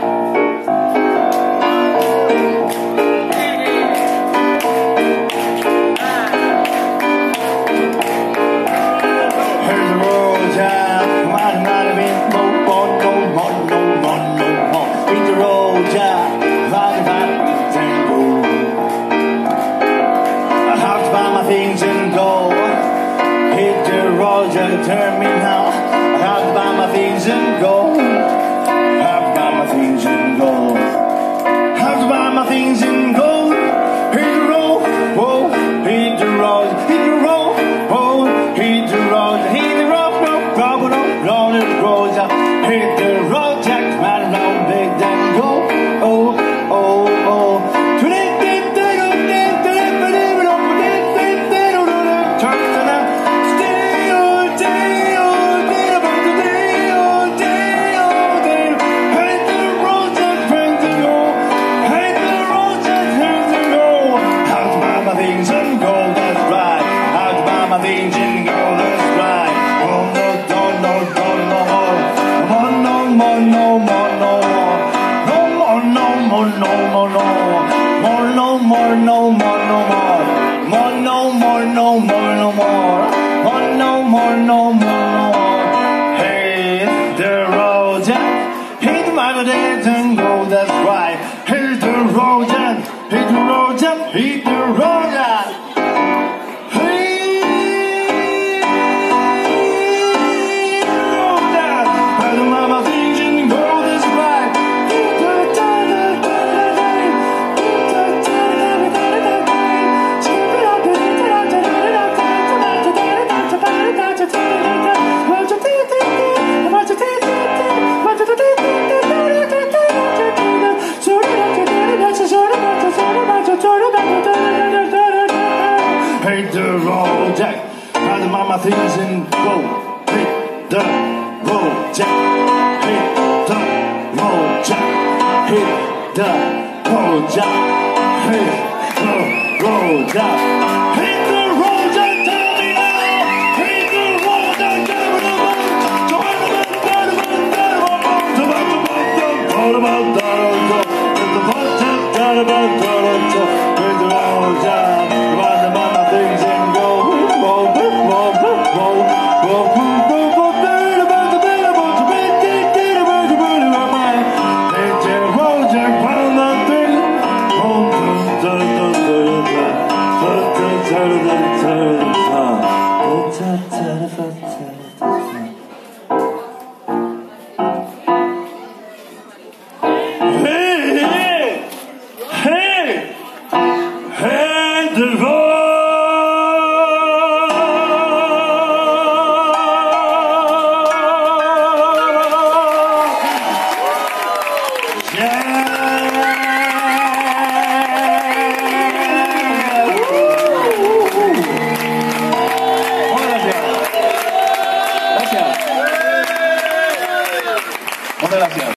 Things and go. Hit the road, just turn me now. I have to buy my things and go. Have to buy my things and go. Have to buy my things and go. Hit the road, whoa. Hit the road, hit the road, whoa. Hit the road, hit the road, no problem, no problem. Hit the road, Jack, man, round, big, then go. Oh, oh, oh. No more. Hit the road, Jack. Hit my dance and go, that's right. Hit the road, Jack. Hit the road, Jack. Hit the road, Jack. Hit the road, Jack. Had to buy my things and go. Hit the road, Jack. Hit the road, Jack. Hit the road, Jack. Hit the road, Jack. Hit the road, Jack. Tell me now. Hit the road, Jack. Tell me now.